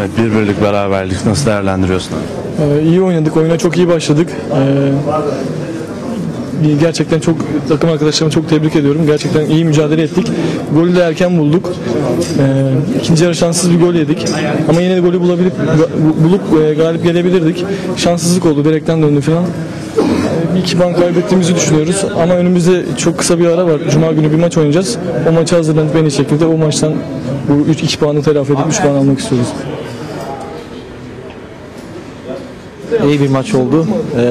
Evet, bir birlik beraberlik nasıl değerlendiriyorsun? İyi oynadık, oyuna çok iyi başladık. Gerçekten çok takım arkadaşlarımı çok tebrik ediyorum. Gerçekten iyi mücadele ettik. Golü de erken bulduk. İkinci yarı şanssız bir gol yedik. Ama yine de golü bulup galip gelebilirdik. Şanssızlık oldu, direkten döndü falan. Bir iki puan kaybettiğimizi düşünüyoruz. Ama önümüzde çok kısa bir ara var. Cuma günü bir maç oynayacağız. O maça hazırlanıp en iyi şekilde o maçtan bu 2 puanı telafi edip 3 puan almak istiyoruz. İyi bir maç oldu.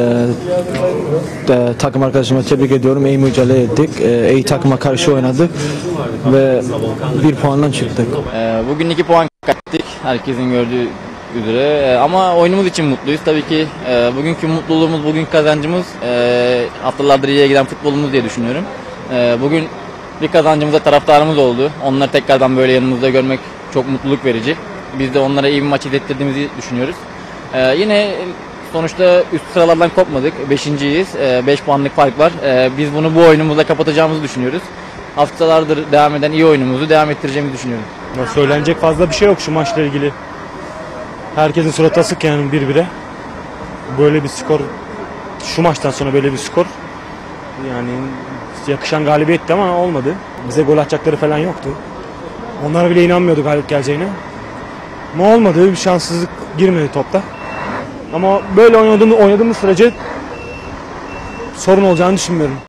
Takım arkadaşıma tebrik ediyorum. İyi mücadele ettik. İyi takıma karşı oynadık ve 1 puanla çıktık. Bugün 2 puan kaybettik herkesin gördüğü üzere ama oyunumuz için mutluyuz. Tabii ki bugünkü mutluluğumuz, bugünkü kazancımız haftalardır iyiye giden futbolumuz diye düşünüyorum. Bugün bir kazancımız da taraftarımız oldu. Onları tekrardan böyle yanımızda görmek çok mutluluk verici. Biz de onlara iyi bir maç izlettirdiğimizi düşünüyoruz. Yine sonuçta üst sıralardan kopmadık. 5.yiz. 5 puanlık fark var. Biz bunu bu oyunumuzla kapatacağımızı düşünüyoruz. Haftalardır devam eden iyi oyunumuzu devam ettireceğimizi düşünüyorum. Ya söylenecek fazla bir şey yok şu maçla ilgili. Herkesin suratı asık yani 1-1'e. Böyle bir skor, şu maçtan sonra böyle bir skor. Yani yakışan galibiyetti ama olmadı. Bize gol atacakları falan yoktu. Onlara bile inanmıyorduk galip geleceğine. Ama olmadı, bir şanssızlık girmedi topta. Ama böyle oynadığımız sürece sorun olacağını düşünmüyorum.